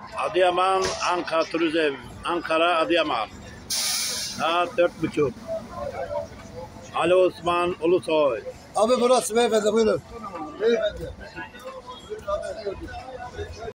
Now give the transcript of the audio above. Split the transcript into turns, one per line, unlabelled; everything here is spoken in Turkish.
Adıyaman, Ankara Turizm. Ankara, Adıyaman. Saat 4.30. Ali Osman Ulusoy.
Abi burası beyefendi buyurun. Beyefendi.